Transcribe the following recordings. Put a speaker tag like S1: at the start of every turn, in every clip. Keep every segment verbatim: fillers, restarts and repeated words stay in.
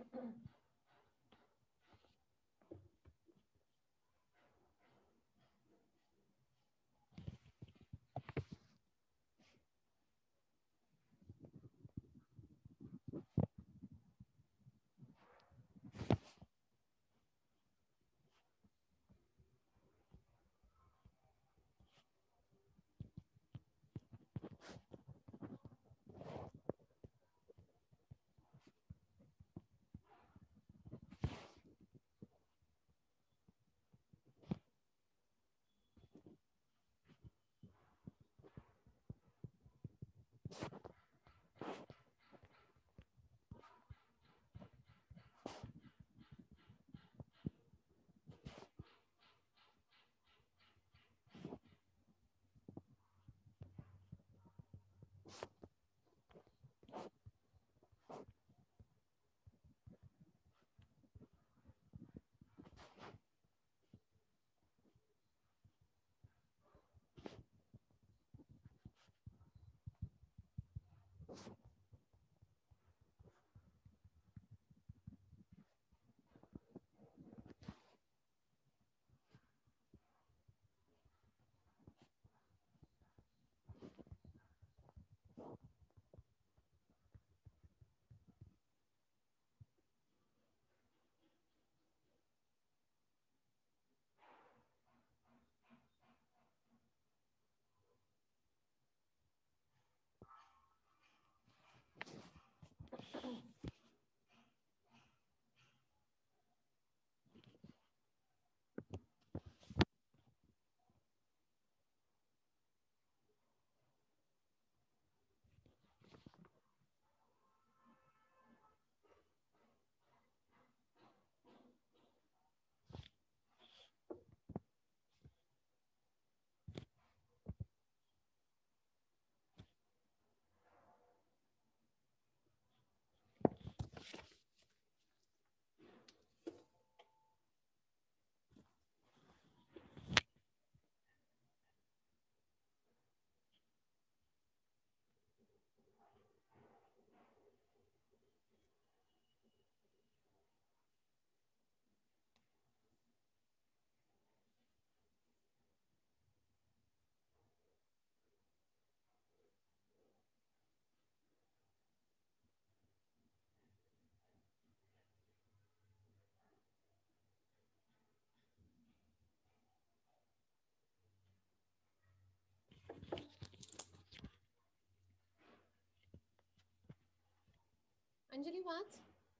S1: Anjali, what?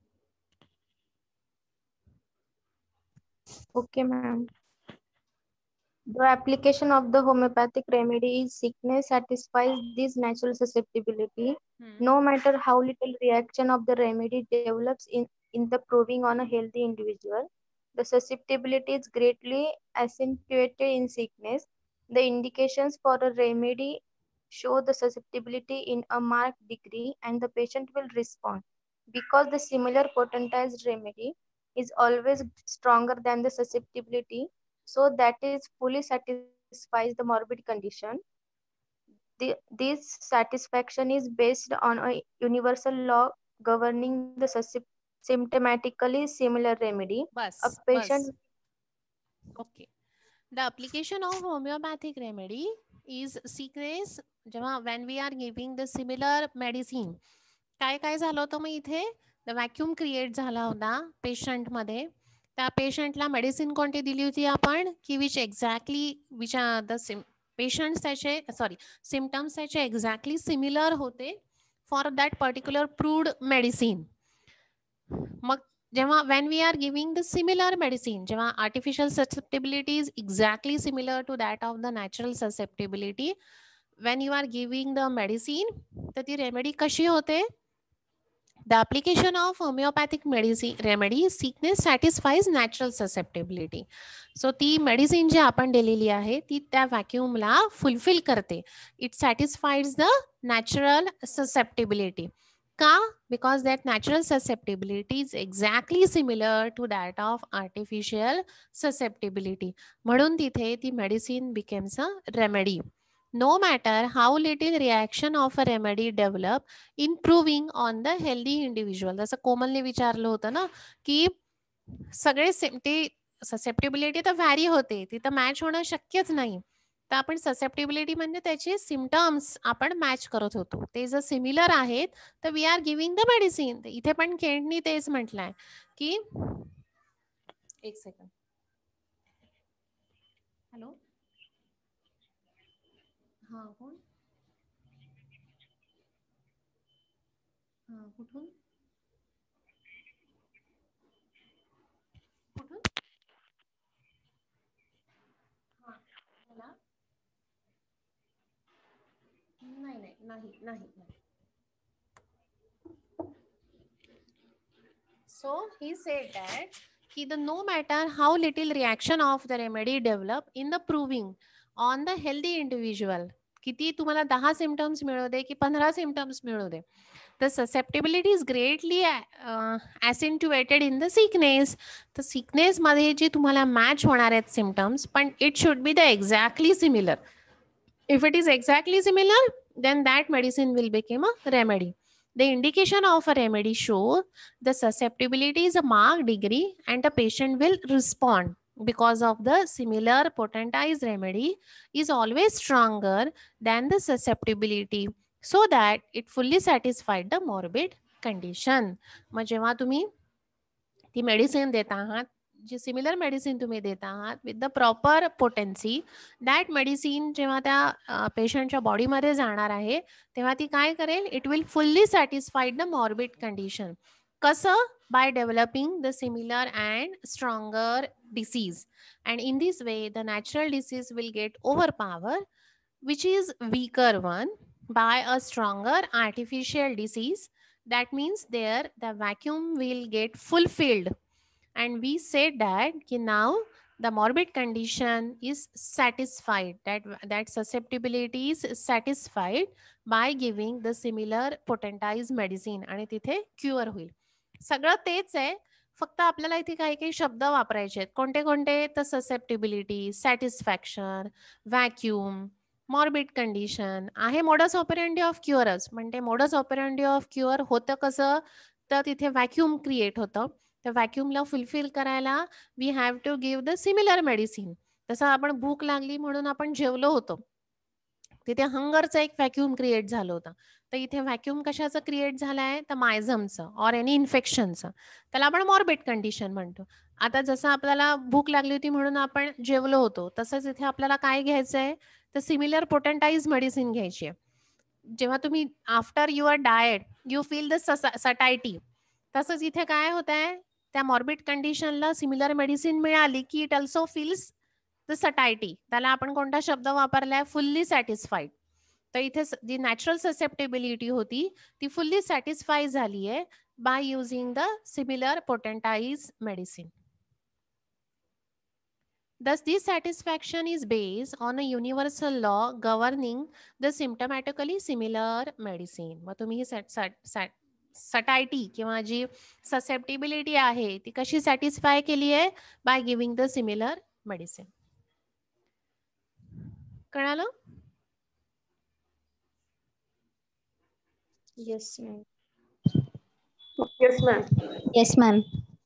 S2: Okay, ma'am. The application of the homeopathic remedy is sickness satisfies this natural susceptibility.
S1: Hmm.
S2: No matter how little reaction of the remedy develops in, in the proving on a healthy individual, the susceptibility is greatly accentuated in sickness. The indications for a remedy show the susceptibility in a marked degree and the patient will respond. Because the similar potentized remedy is always stronger than the susceptibility, so that is fully satisfies the morbid condition. The, this satisfaction is based on a universal law governing the symptomatically similar remedy. A
S1: Bus,
S2: patient,
S1: bus. Okay. The application of homeopathic remedy is sickness जेव्हा when we are giving the similar medicine. काय काय झालं होतं मग इथे the vacuum create झाला होता पेशंटमध्ये. त्या पेशंटला मेडिसिन कोणती दिली होती आपण की which exactly which the sym patients त्याचे सॉरी सिमटम्स त्याचे एक्झॅक्टली सिमिलर होते for that particular proved medicine. मग जेव्हा when we are giving the similar medicine, जेव्हा artificial susceptibility is exactly similar to that of the natural susceptibility, when you are giving the medicine, तर ती remedy कशी होते? The application of homeopathic medicine remedy sickness satisfies natural susceptibility. So ती medicine जी आपण दिलेली आहे ती त्या vacuumला fulfill करते. It satisfies the natural susceptibility. का? Because that natural susceptibility is exactly similar to that of artificial susceptibility. म्हणून तिथे ती medicine becomes a remedy. no matter how little reaction of a remedy develop, improving on the healthy individual. जसं कोमलने विचारलं होतं ना की सगळे ते ससेप्टिबिलिटी तर व्हॅरी होते, ती तर मॅच होणं शक्यच नाही. तर आपण ससेप्टिबिलिटी म्हणजे त्याचे सिम्पटम्स आपण मॅच करत होतो. ते जर सिमिलर आहेत तर we are giving the medicine. इथे पण केंटनी तेच म्हटलंय की एक सेकंड. हॅलो, हा कोण? हा कुठून कुठून हा बोला. नाही नाही नाही नाही नाही. So he said that he the no matter how little reaction of the remedy develop in the proving on the healthy individual, किती तुम्हाला दहा सिम्पटम्स मिळू दे की पंधरा सिम्पटम्स मिळू दे, the susceptibility is greatly uh, accentuated in the sickness. तर sickness मध्ये जे तुम्हाला मॅच होणार आहेत सिम्पटम्स, पण it should be the exactly similar. If it is exactly similar, then that medicine will become a remedy. The indication of a remedy show the susceptibility is a marked degree and the patient will respond because of the similar potentized remedy is always stronger than the susceptibility so that it fully satisfied the morbid condition. मग जेव्हा तुम्ही ती medicine देत आहात, जी similar medicine तुम्ही देत आहात with the proper potency, that medicine जेव्हा त्या पेशंटच्या बॉडीमध्ये जाणार आहे तेव्हा ती काय करेल, it will fully satisfied the morbid condition. कसं? By developing the similar and stronger disease, and in this way the natural disease will get over power which is weaker one by a stronger artificial disease. That means there the vacuum will get fulfilled, and we said that ki now the morbid condition is satisfied, that that susceptibility is satisfied by giving the similar potentized medicine आणि तिथे cure होईल. सगळं तेच आहे, फक्त आपल्याला इथे काही काही शब्द वापरायचे आहेत. कोणते कोणते? तर susceptibility, satisfaction, vacuum, morbid condition आहे. मोडस ऑपरेंडी ऑफ क्युअरच, म्हणजे मोडस ऑपरेंडी ऑफ क्युअर होतं कसं, तर तिथे व्हॅक्यूम क्रिएट होतं. तर व्हॅक्यूमला फुलफिल करायला we have to give the similar medicine. तसं आपण भूक लागली म्हणून आपण जेवलो होतो, तिथे हंगरचं एक व्हॅक्यूम क्रिएट झालं होतं. तर इथे व्हॅक्यूम कशाचं क्रिएट झालंय, तर मायझमचं ऑर एनी इन्फेक्शनचं, त्याला आपण मॉर्बिड कंडिशन म्हणतो. आता जसं आपल्याला भूक लागली होती म्हणून आपण जेवलो होतो, तसंच इथे आपल्याला काय घ्यायचं आहे, तर सिमिलर पोटेंटाइज मेडिसिन घ्यायची आहे. जेव्हा तुम्ही after your diet you feel the satiety, तसंच इथे काय होत आहे, त्या मॉर्बिड कंडिशनला सिमिलर मेडिसिन मिळाली की it also feels the satiety. त्याला आपण कोणता शब्द वापरलाय, फुल्ली सॅटिस्फाईड. तर इथे जी नॅचरल ससेप्टेबिलिटी होती ती फुल्ली सॅटिस्फाय झाली आहे by using the similar potentize medicine. Thus, this satisfaction is based on a universal law governing the symptomatically similar medicine. मग तुम्ही सटायटी किंवा जी ससेप्टिबिलिटी आहे ती कशी सॅटिस्फाय केली आहे, by giving the similar medicine. कळालं?
S2: Yes, ma'am.
S3: Yes, ma'am.
S4: Yes, ma'am.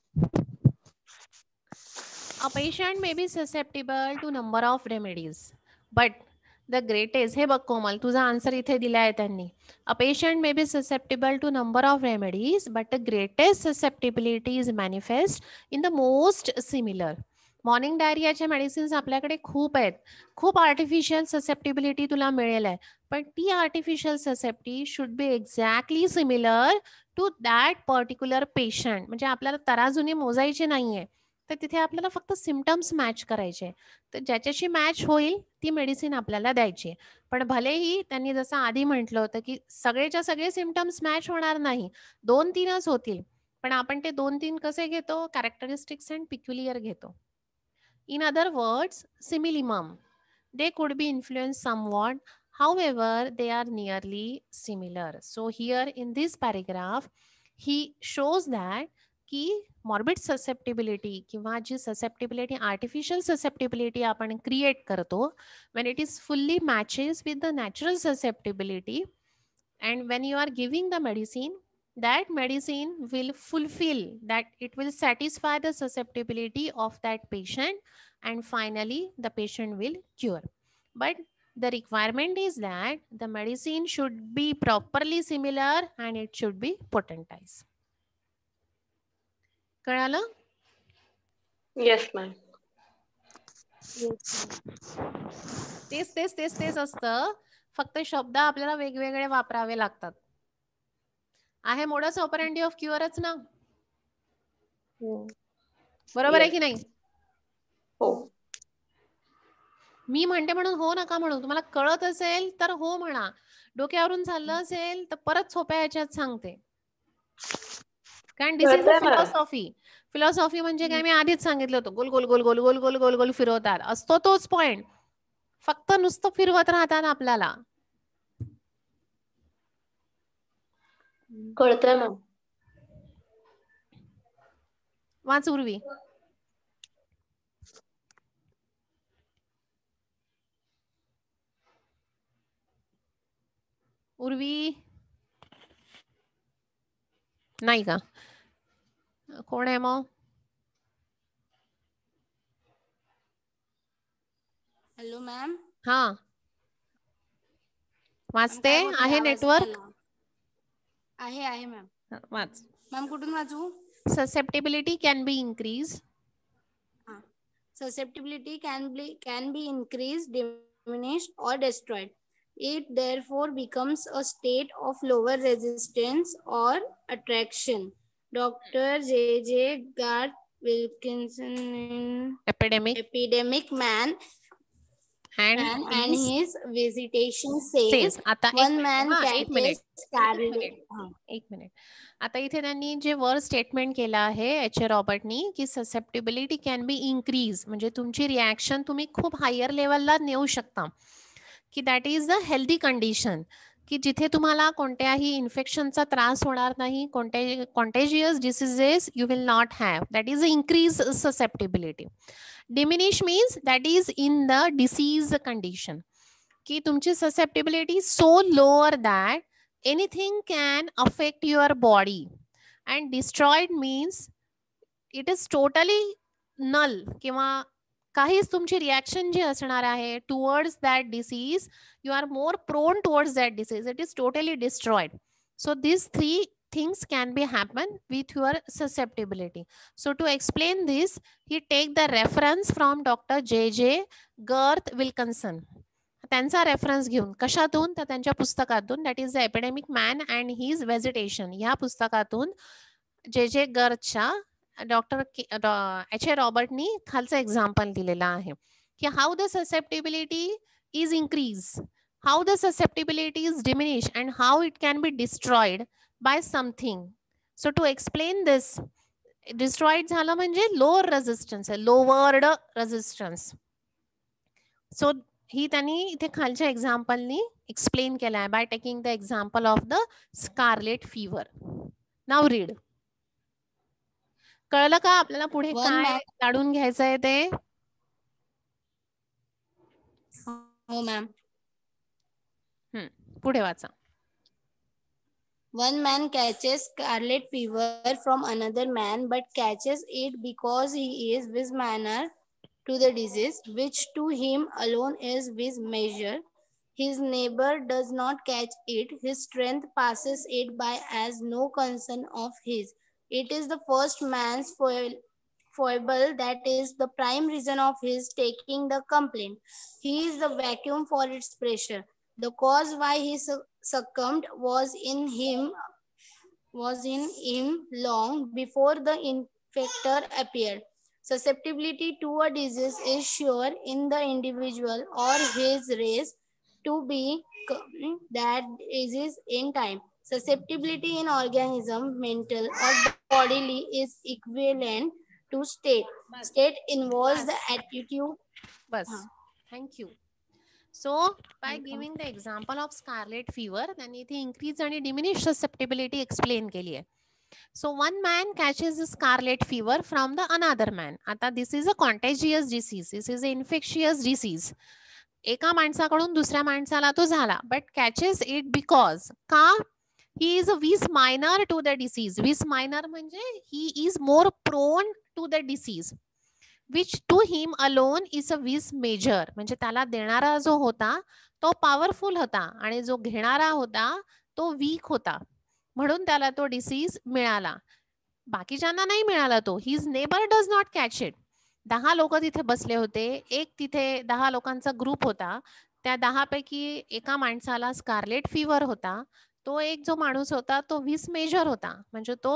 S1: A patient may be susceptible to number of remedies, but the greatest, हे बघ कोमल तुझा आन्सर इथे दिलाय त्यांनी. A patient may be susceptible to number of remedies, but the greatest susceptibility is manifest in the most similar. Morning डायरियाच्या medicines आपल्याकडे खूप आहेत, खूप आर्टिफिशियल ससेप्टिबिलिटी तुला मिळेल आहे, पण ती artificial susceptibility should be exactly similar to that particular patient. म्हणजे आपल्याला तराजूने मोजायचे नाहीये, तर तिथे आपल्याला फक्त सिम्पटम्स मॅच करायचे. तर ज्याच्याशी मॅच होईल ती मेडिसिन आपल्याला द्यायची. पण भलेही त्यांनी जसं आधी म्हटलं होतं की सगळेच्या सगळे सिम्पटम्स मॅच होणार नाही, दोन तीनच होतील, पण आपण ते दोन तीन कसे घेतो, कॅरेक्टरिस्टिक्स अँड पिक्युलियर घेतो. In other words, similimum. They could be influenced somewhat, however, they are nearly similar. So here in this paragraph, he shows that की मॉर्बिड ससेप्टिबिलिटी किंवा जी ससेप्टिबिलिटी आर्टिफिशियल ससेप्टिबिलिटी आपण क्रिएट करतो, when it is fully matches with the natural susceptibility and when you are giving the medicine, that medicine will fulfill that, it will satisfy the susceptibility of that patient and finally the patient will cure. But the requirement is that the medicine should be properly similar and it should be potentized. कळालं?
S3: Yes, ma'am.
S1: तेच तेच तेच तेच असतं, फक्त शब्द आपल्याला वेगवेगळे वापरावे लागतात. आहे मोडस ऑपरंडी ऑफ क्युअरच ना, बरोबर आहे
S3: Yes.
S1: की नाही?
S3: हो.
S1: मी म्हणते म्हणून हो नका म्हणू, तुम्हाला कळत असेल तर हो म्हणा, डोक्यावरून चाललं असेल तर परत सोप्या याच्यात सांगते. कारण दिस इज अ
S3: कळतंय मला.
S1: फिलॉसॉफी. फिलॉसॉफी म्हणजे काय, मी आधीच सांगितलं होतं, गोल गोल गोल गोल गोल गोल गोल गोल फिरवतात, असतो तोच पॉइंट, फक्त नुसतं फिरवत राहतात आपल्याला.
S3: कळतंय मॅम.
S1: वाच उर्वी. उर्वी नाही का? कोण आहे मग?
S4: Hello ma'am.
S1: हा वाचते आहे नेटवर्क
S4: आहे आहे मॅम.
S1: वाच.
S4: मॅम कुठून वाचू?
S1: Susceptibility can be increased.
S4: Susceptibility can be can be increased, diminished, or destroyed. It therefore becomes a state of lower resistance or attraction. Doctor J J Gart Wilkinson in
S1: Epidemic
S4: Epidemic Man
S1: and,
S4: and, and
S1: his
S4: his visitation says,
S1: says. आता एक
S4: one
S1: minute,
S4: man
S1: हा, एक minute,
S4: catches
S1: एक
S4: scarlet.
S1: Minute, एक minute. आता इथे त्यांनी जे वर स्टेटमेंट केलं आहे एच ए रॉबर्टनी की ससेप्टिबिलिटी कॅन बी इन्क्रीज, म्हणजे तुमची रिॲक्शन तुम्ही खूप हायर लेवलला नेऊ शकता, की that is a healthy condition, की जिथे तुम्हाला कोणत्याही इन्फेक्शनचा त्रास होणार नाही, कोणत्या contagious diseases you will not have, that is a increase susceptibility. Diminish means that is in the disease condition, की तुमची susceptibility so lower that anything can affect your body, and destroyed means it is totally null, किंवा काहीच तुमची reaction जी असणार आहे towards that disease, you are more prone towards that disease, it is totally destroyed. So these three things can be happen with your susceptibility. So to explain this, he take the reference from Doctor J J Gart Wilkinson. त्यांचा reference घेऊन, कशातून तर त्यांच्या पुस्तकातून, that is the epidemic man and his vegetation, ह्या पुस्तकातून जे जे गर्चच्या डॉक्टर एच ए रॉबर्टनी खालचं एक्झाम्पल दिलेलं आहे की how the susceptibility is increase, how the susceptibility is diminish and how it can be destroyed by something. So to explain this, destroyed झालं म्हणजे लोअर रेजिस्टन्स आहे, लोवर्ड रेजिस्टन्स. सो ही त्यांनी इथे खालच्या एक्झाम्पलनी एक्सप्लेन केला आहे by taking the example of the scarlet fever. नाव रीड. कळलं का आपल्याला पुढे काय काढून घ्यायचं आहे ते?
S4: हो मॅम.
S1: पुढे वाचा.
S4: One man catches scarlet fever from another man, but catches it because he is with manner to the disease, which to him alone is with measure. His neighbor does not catch it. His strength passes it by as no concern of his. It is the first man's foible that is the prime reason of his taking the complaint. He is the vacuum for its pressure. The cause why he succumbed was in him was in him long before the infector appeared. Susceptibility to a disease is sure in the individual or his race to be that disease in time. Susceptibility in organism, mental or bodily, is equivalent to state. State involves the attitude.
S1: Bas. Thank you. So by giving the example of scarlet fever, त्यांनी इथे increase आणि diminish susceptibility explain केली आहे. So one man catches a scarlet fever from the another man. आता this is a contagious disease. This is an infectious disease. एका माणसाकडून दुसऱ्या माणसाला तो झाला, but catches it because का? He is a vis minor to the disease. Vis minor म्हणजे he is more prone to the disease, which to him alone is a vis major. म्हणजे त्याला देणारा जो होता तो पॉवरफुल होता आणि जो घेणारा होता तो वीक होता, म्हणून त्याला तो डिसीज मिळाला. बाकीच्यांना नाही मिळाला तो. His neighbour does not catch it. दहा लोक तिथे बसले होते, एक तिथे दहा लोकांचा ग्रुप होता, त्या दहा पैकी एका माणसाला स्कारलेट फीवर होता. तो एक जो माणूस होता तो वीस मेजर होता, म्हणजे तो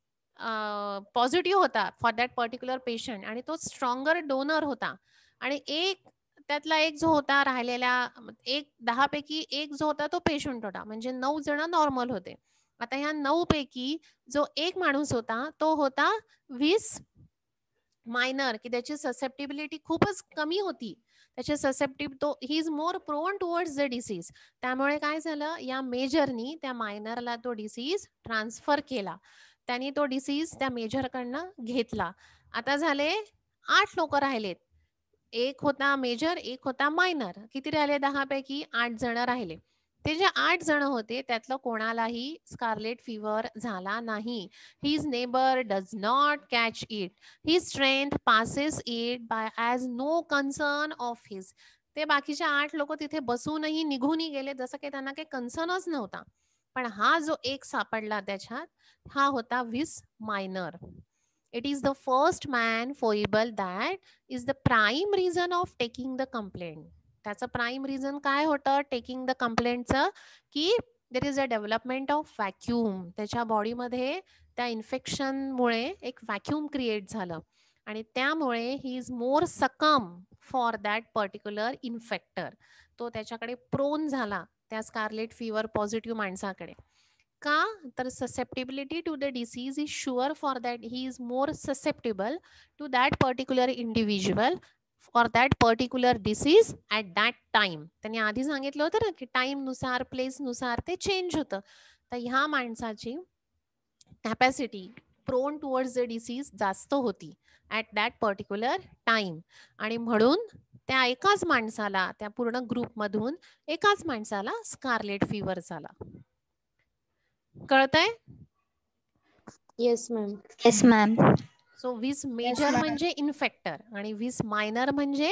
S1: पॉझिटिव्ह होता फॉर दॅट पर्टिक्युलर पेशंट आणि तो स्ट्रॉंगर डोनर होता. आणि एक त्यातला एक जो होता राहिलेल्या एक दहा पैकी एक जो होता तो पेशंट होता, म्हणजे नऊ जण नॉर्मल होते. आता ह्या नऊ पैकी जो एक माणूस होता तो होता वीस मायनर, की त्याची ससेप्टिबिलिटी खूपच कमी होती. त्याचे ससेप्टिव तो he is more prone towards the disease. त्यामुळे काय झालं, या मेजरनी त्या मायनरला तो डिसीज ट्रान्सफर केला. त्यांनी तो डिसीज त्या मेजरकडनं घेतला. आता झाले आठ लोक राहिलेत. एक होता मेजर, एक होता मायनर. किती राहिले? दहा पैकी आठ जण राहिले. ते जे आठ जण होते त्यातलं कोणालाही स्कारलेट फीवर झाला नाही. His neighbour does not catch it. His strength passes it by as no concern of his. ते बाकीचे आठ लोक तिथे बसूनही निघूनही गेले, जसं काही त्यांना काही कन्सर्नच नव्हता. पण हा जो एक सापडला त्याच्यात, हा होता वीस minor. It is the first man foible that is the prime reason of taking the complaint. त्याचं प्राईम रिझन काय होतं टेकिंग द कंप्लेंटचं, की there is a development of vacuum. त्याच्या बॉडीमध्ये त्या इन्फेक्शनमुळे एक व्हॅक्यूम क्रिएट झालं आणि त्यामुळे ही इज मोर सकम फॉर दॅट पर्टिक्युलर इन्फेक्टर. तो त्याच्याकडे प्रोन झाला त्या स्कारलेट फीवर पॉझिटिव्ह माणसाकडे. का? तर susceptibility to the disease is sure for that he is more susceptible to that particular individual for that particular disease at that time. त्यांनी आधी सांगितलं होतं ना की टाइमनुसार प्लेसनुसार ते चेंज होतं. तर ह्या माणसाची capacity prone towards the disease जास्त होती ॲट दॅट पर्टिक्युलर टाइम. आणि म्हणून त्या एकाच माणसाला, त्या पूर्ण ग्रुपमधून एकाच माणसाला स्कारलेट फीवर झाला. कळतंय?
S2: Yes ma'am.
S5: Yes ma'am.
S1: So these major म्हणजे इन्फेक्टर आणि वीस मायनर म्हणजे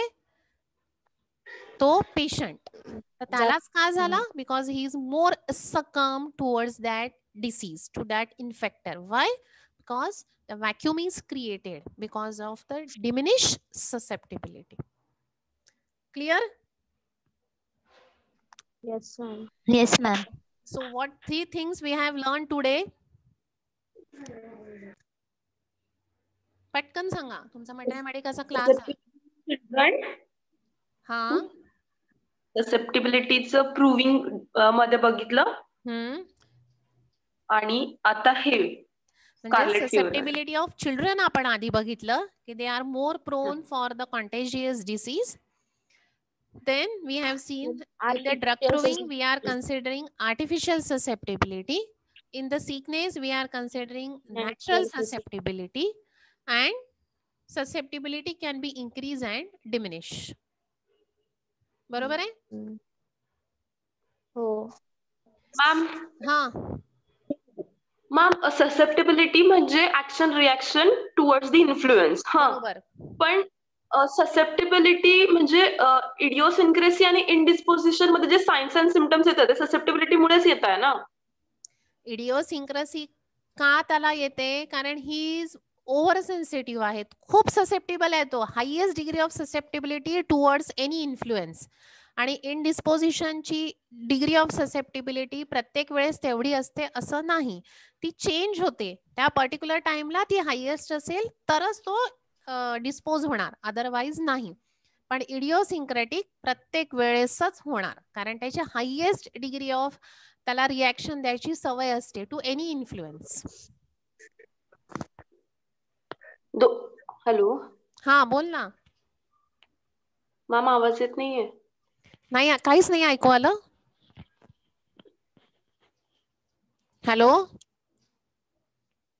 S1: तो पेशंट. तर त्यालाच का झाला? Because he is more succumb towards that disease, to that infector. Why? Because the vacuum is created because of the diminish susceptibility. Clear?
S2: Yes ma'am.
S5: Yes ma'am.
S1: So what three things we have learned today? पटकन सांगा. तुमचा मॅथमॅटिक्सचा class आहे. हा,
S3: ससेप्टिबिलिटीचं proving मध्ये बघितलं
S1: हम्म,
S3: आणि आता हे
S1: म्हणजे ससेप्टिबिलिटी ऑफ चिल्ड्रन आपण आधी बघितलं की they are more prone for the contagious disease. Then we have seen in the drug proving we are considering artificial susceptibility. In the sickness we are considering natural susceptibility, and susceptibility can be increase and diminish. बरोबर आहे?
S2: हो
S3: ma'am.
S1: हा
S3: ma'am, susceptibility म्हणजे action reaction towards the influence. हा,
S1: बरोबर.
S3: पण susceptibility म्हणजे इडिओसिन्क्रेसी आणि इनडिस्पोजिशन मध्ये जे सायन्स अँड सिम्पटम्स येतात ते ससेप्टिबिलिटी मुळेच येत आहे ना.
S1: इडिओसिन्क्रेसी का त्याला येते? कारण ही इज ओव्हर सेन्सिटिव्ह आहे, खूप ससेप्टिबल आहे तो. Highest degree of susceptibility towards any influence. आणि इनडिस्पोजिशनची डिग्री ऑफ ससेप्टिबिलिटी प्रत्येक वेळेस तेवढी असते असं नाही, ती चेंज होते. त्या पर्टिक्युलर टाइमला ती हायएस्ट असेल तरच तो डिस्पोज होणार, अदरवाईज नाही. पण इडिओसिन्क्रेटिक प्रत्येक वेळेसच होणार, कारण त्याची हायएस्ट डिग्री ऑफ त्याला रिॲक्शन द्यायची सवय असते टू एनी इन्फ्लुएन्स.
S3: हॅलो,
S1: हा बोल ना.
S3: मॅम आवाज येत नाहीये.
S1: नाही, काहीच नाही ऐकू आलं. हॅलो,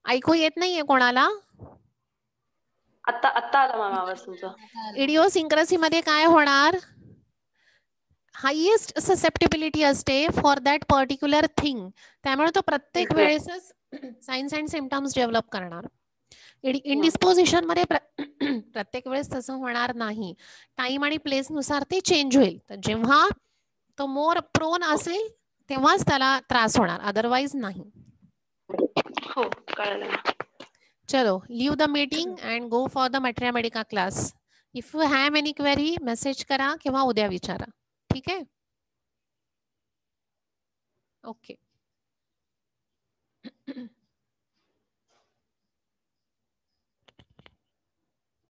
S1: ऐकू येत नाहीये कोणाला?
S3: आता आता आला मॅम आवाज तुमचा.
S1: इडिओसिंक्रेसी मध्ये काय होणार? हायेस्ट ससेप्टिबिलिटी असते फॉर दॅट पर्टिक्युलर थिंग. त्यामुळे तो प्रत्येक वेळेसच साइन्स अँड सिम्पटम्स डेव्हलप करणार. इनडिस्पोजिशन मध्ये प्रत्येक वेळेस तसं होणार नाही. टाइम आणि प्लेस नुसार ते चेंज होईल. तर जेव्हा तो मोर प्रोन असेल तेव्हाच त्याला त्रास होणार, अदरवाइज नाही.
S3: हो कळलं.
S1: चलो, leave the meeting and go for the materia class. If you have any query message करा किंवा उद्या विचारा. ठीक आहे? ओके.